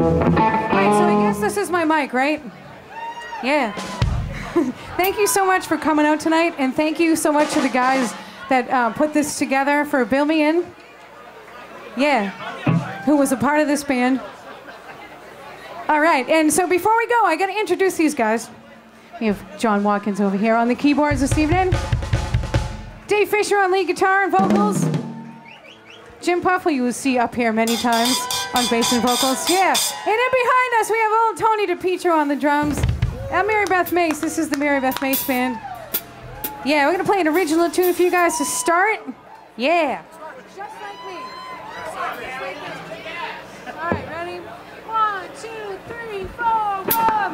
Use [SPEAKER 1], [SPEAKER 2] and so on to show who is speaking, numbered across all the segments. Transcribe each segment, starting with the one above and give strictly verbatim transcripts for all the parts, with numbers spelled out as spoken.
[SPEAKER 1] Wait, so I guess this is my mic, right? Yeah. Thank you so much for coming out tonight, and thank you so much to the guys that uh, put this together for Bill Me In. Yeah, who was a part of this band. All right, and so before we go, I got to introduce these guys. We have John Watkins over here on the keyboards this evening. Dave Fisher on lead guitar and vocals. Jim Puffle you will see up here many times on bass and vocals. Yeah, and then behind us we have old Tony DePietro on the drums. I'm Mary Beth Mace. This is the Mary Beth Mace Band. Yeah, we're gonna play an original tune for you guys to start. Yeah. Just like me. All right, ready? One, two, three, four, one.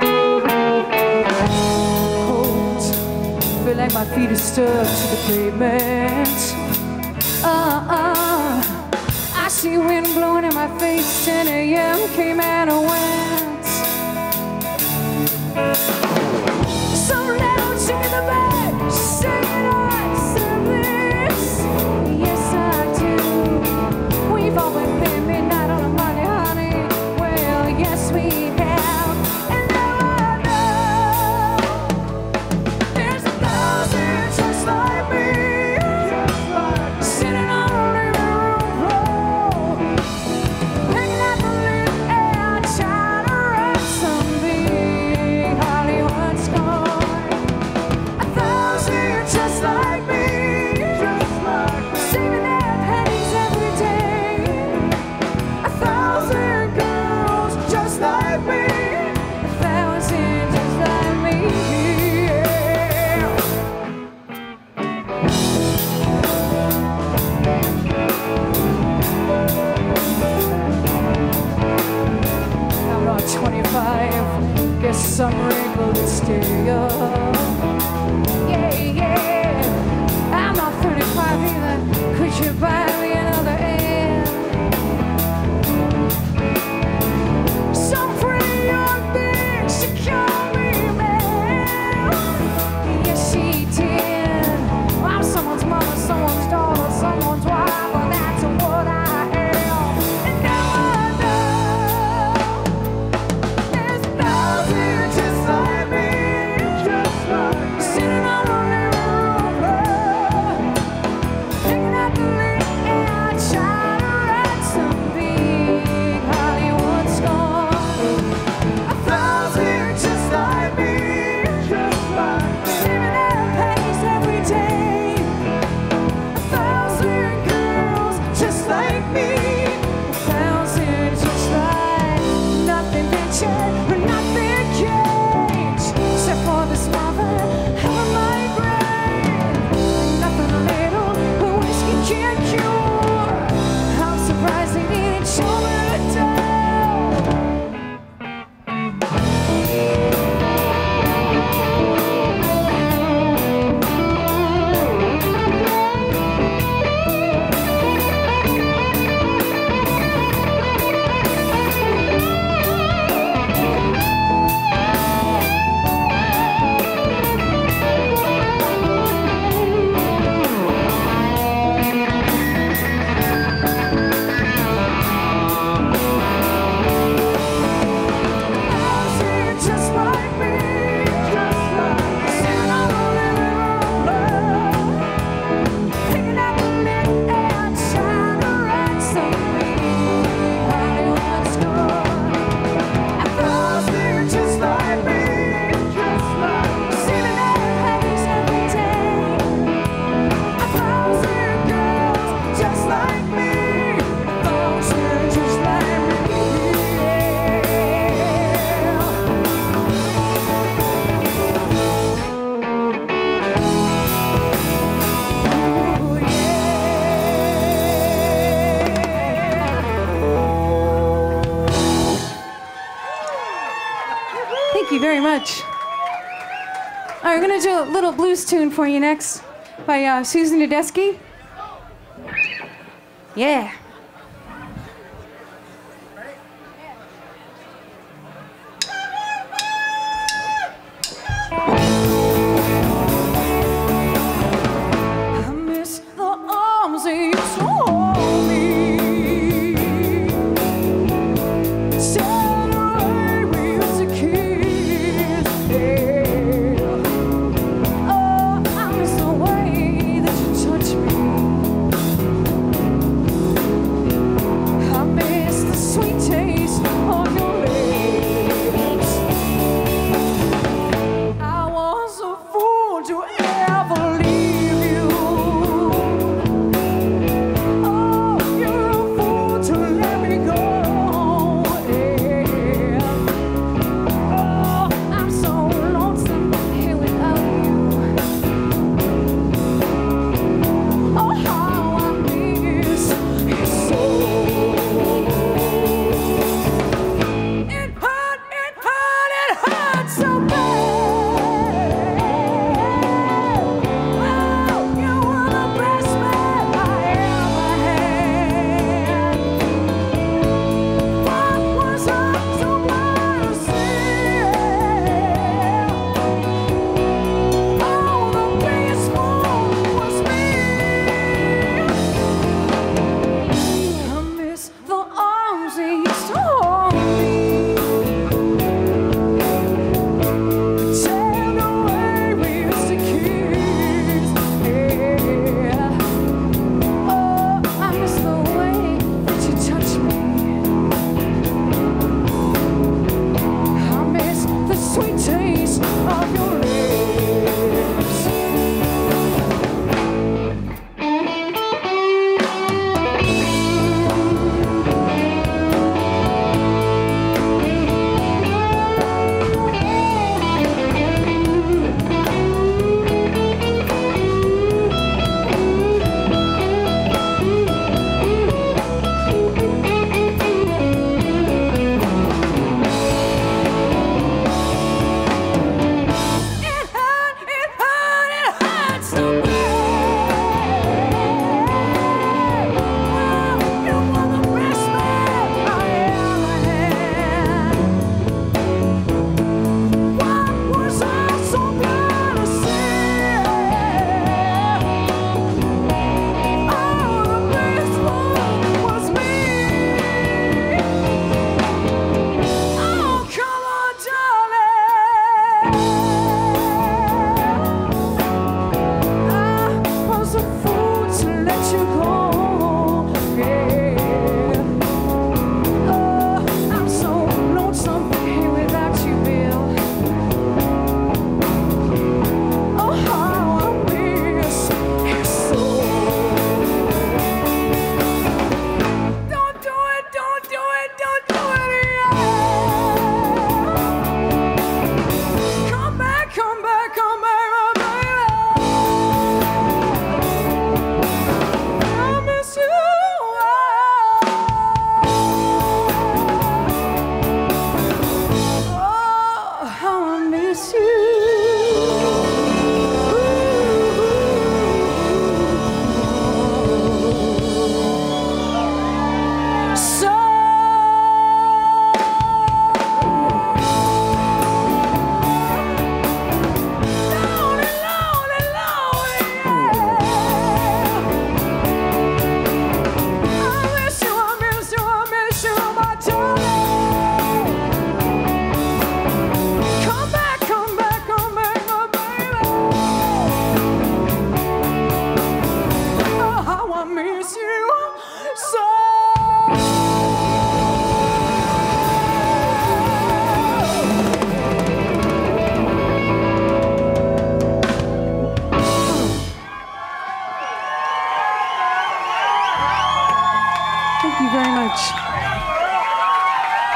[SPEAKER 1] Cold, feel like my feet are stuck to the pavement. Uh uh. I see wind blowing in my face. ten a m came and went. Some little chick in the bed, she's saying I deserve this. Yes, I do. We've all been paying midnight on a Monday, honey. Well, yes, we have. And now I know there's a thousand just like me, sitting on a living room floor, hanging out the lit air, trying to write some big Hollywood score. A thousand just like me, saving their pennies every day. A thousand girls just like me, a thousand just like me. Yeah. I'm not twenty-five, guess I'm wrinkled and stale. Yeah, yeah. I'm not thirty-five either. Could you buy me another end? Some pretty young bitch, she called me man. Yes, she did. I'm someone's mother, someone's daughter, someone's wife, but that's what I am. And now I know there's a thousand just like me, sitting on a living room floor, hanging out the lit air, trying to write some big Hollywood score. A thousand just like me, saving their pennies every day. A thousand girls just like me, a thousand just like nothing can change, but nothing changed except for this mother having my brain. Nothing a little but whiskey can't cure. I'm surprised they didn't show me the down. Just like me, sitting on a living room floor, hanging out the lit air, trying to write some big Hollywood score. A thousand just like me, saving their pennies every day. A thousand girls just like me, a thousand just like me. Ooh, yeah. Thank you very much. All right, we're gonna do a little blues tune for you next by uh, Susan Tedeschi. Yeah. I miss the arms that you told me. Tell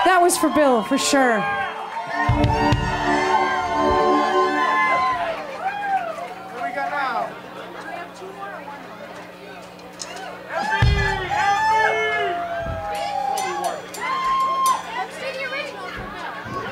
[SPEAKER 1] That was for Bill, for sure.
[SPEAKER 2] What we got now?
[SPEAKER 1] Do we have two more or one more? Let's do the original for Bill.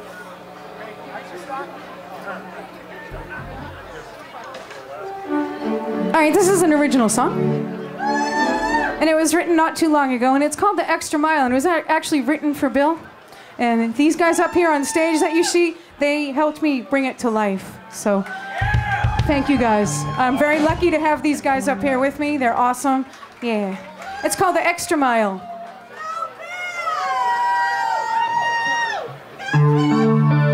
[SPEAKER 1] All right, this is an original song. And it was written not too long ago, and it's called The Extra Mile, and it was actually written for Bill. And these guys up here on stage that you see, they helped me bring it to life. So thank you guys. I'm very lucky to have these guys up here with me. They're awesome. Yeah. It's called The Extra Mile.